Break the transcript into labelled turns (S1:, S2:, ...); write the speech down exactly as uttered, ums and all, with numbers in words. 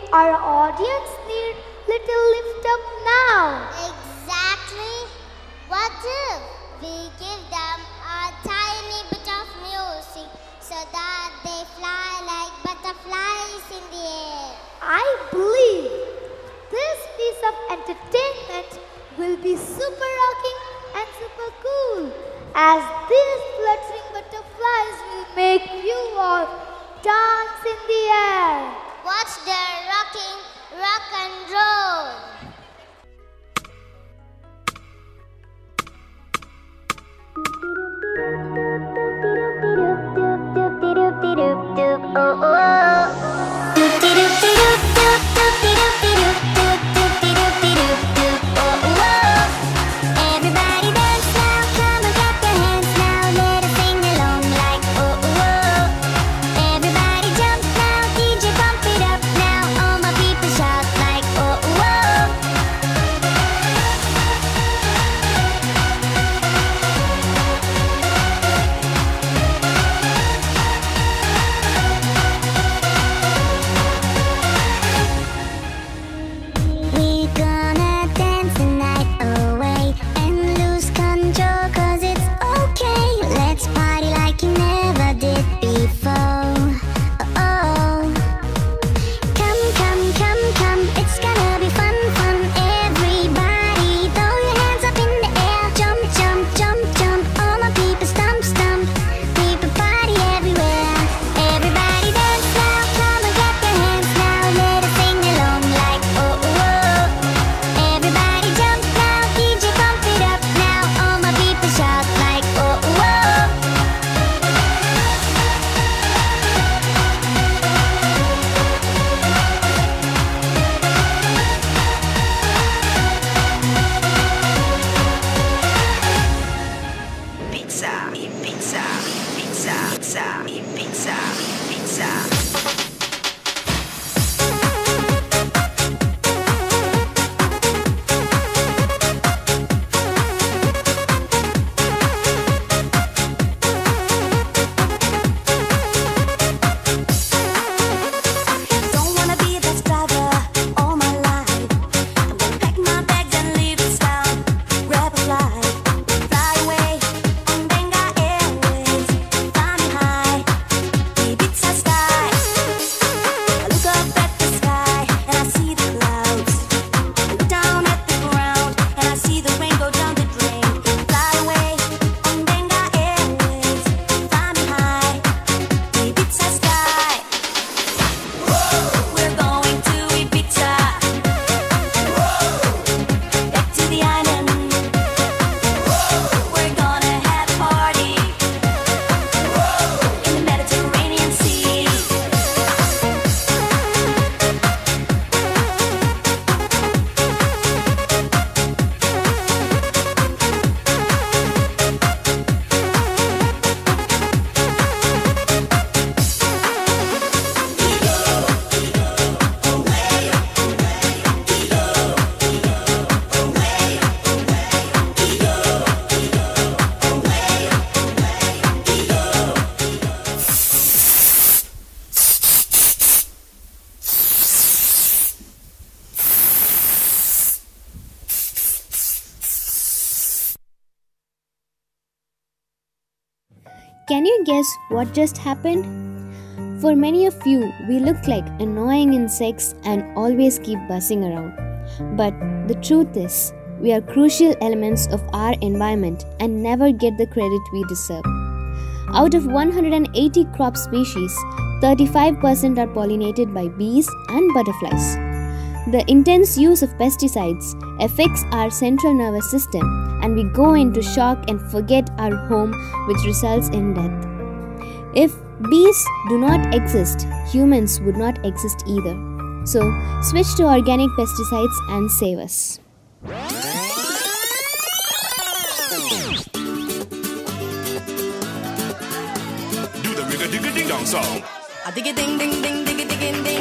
S1: our audience need little lift up now.
S2: Exactly. What if we give them a tiny bit of music so that they fly like butterflies in the air?
S1: I believe this piece of entertainment will be super rocking and super cool, as these fluttering butterflies will make you all dance in the air.
S2: Watch the rocking rock and roll. Oh, oh.
S3: Can you guess what just happened? For many of you, we look like annoying insects and always keep buzzing around. But the truth is, we are crucial elements of our environment and never get the credit we deserve. Out of one hundred eighty crop species, thirty-five percent are pollinated by bees and butterflies. The intense use of pesticides affects our central nervous system, and we go into shock and forget our home, which results in death. If bees do not exist, humans would not exist either. So, switch to organic pesticides and save us.
S4: Do the rigga digga ding dong song. A digga ding ding ding digga ding ding.